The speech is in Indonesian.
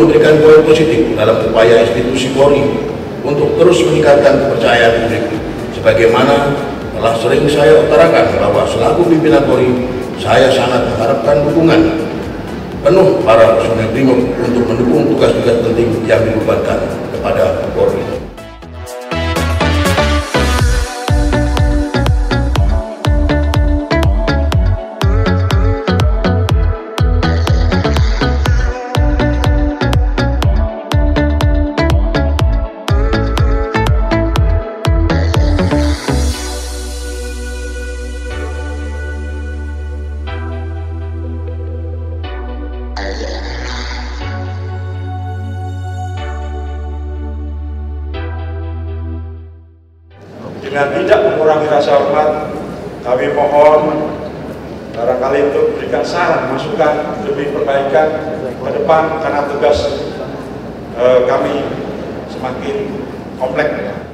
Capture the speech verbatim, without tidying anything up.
memberikan poin positif dalam upaya institusi Polri untuk terus meningkatkan kepercayaan publik. Sebagaimana telah sering saya utarakan bahwa selaku pimpinan Polri, saya sangat mengharapkan dukungan penuh para personel Brimob untuk mendukung tugas-tugas penting yang dibebankan kepada Polri. Dengan tidak mengurangi rasa hormat, kami mohon barangkali untuk memberikan saran, masukan demi perbaikan ke depan karena tugas eh, kami semakin kompleks.